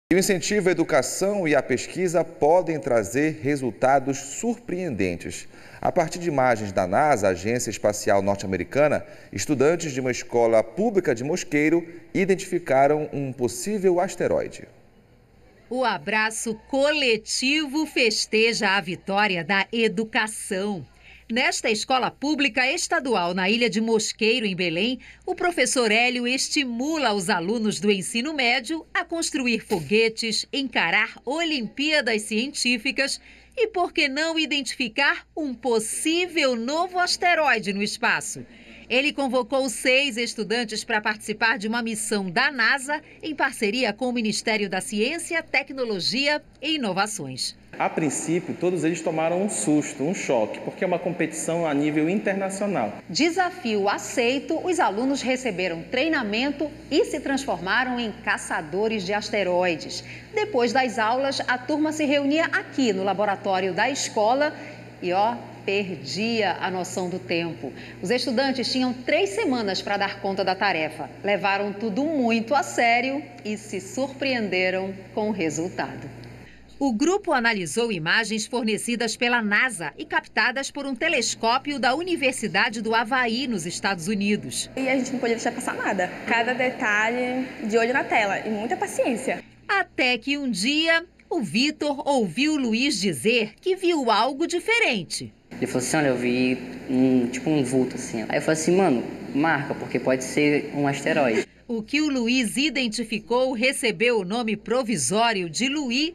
O incentivo à educação e à pesquisa podem trazer resultados surpreendentes. A partir de imagens da NASA, Agência Espacial Norte-Americana, estudantes de uma escola pública de Mosqueiro identificaram um possível asteroide. O abraço coletivo festeja a vitória da educação. Nesta escola pública estadual na Ilha de Mosqueiro, em Belém, o professor Hélio estimula os alunos do ensino médio a construir foguetes, encarar Olimpíadas científicas e, por que não, identificar um possível novo asteroide no espaço. Ele convocou 6 estudantes para participar de uma missão da NASA em parceria com o Ministério da Ciência, Tecnologia e Inovações. A princípio, todos eles tomaram um susto, um choque, porque é uma competição a nível internacional. Desafio aceito, os alunos receberam treinamento e se transformaram em caçadores de asteroides. Depois das aulas, a turma se reunia aqui no laboratório da escola e, perdia a noção do tempo. Os estudantes tinham 3 semanas para dar conta da tarefa. Levaram tudo muito a sério e se surpreenderam com o resultado. O grupo analisou imagens fornecidas pela NASA e captadas por um telescópio da Universidade do Havaí, nos Estados Unidos. E a gente não podia deixar passar nada. Cada detalhe de olho na tela e muita paciência. Até que um dia, o Vitor ouviu o Luiz dizer que viu algo diferente. Ele falou assim, olha, eu vi um vulto assim. Aí eu falei assim, mano, marca, porque pode ser um asteroide. O que o Luiz identificou recebeu o nome provisório de Luí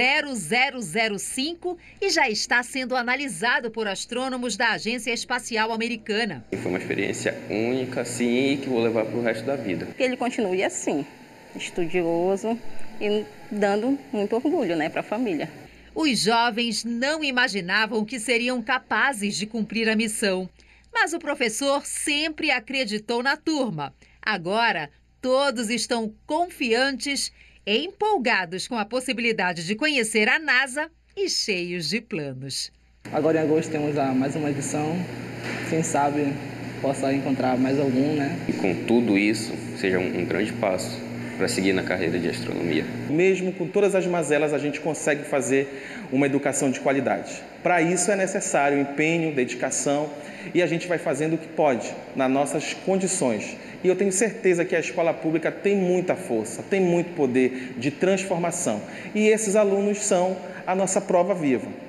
0005 e já está sendo analisado por astrônomos da Agência Espacial Americana. Foi uma experiência única, sim, e que vou levar para o resto da vida. Que ele continue assim, estudioso e dando muito orgulho, para a família. Os jovens não imaginavam que seriam capazes de cumprir a missão, mas o professor sempre acreditou na turma. Agora, todos estão confiantes e empolgados com a possibilidade de conhecer a NASA e cheios de planos. Agora em agosto temos mais uma edição. Quem sabe possa encontrar mais algum, E com tudo isso, seja um grande passo para seguir na carreira de astronomia. Mesmo com todas as mazelas, a gente consegue fazer uma educação de qualidade. Para isso é necessário empenho, dedicação e a gente vai fazendo o que pode, nas nossas condições. E eu tenho certeza que a escola pública tem muita força, tem muito poder de transformação. E esses alunos são a nossa prova viva.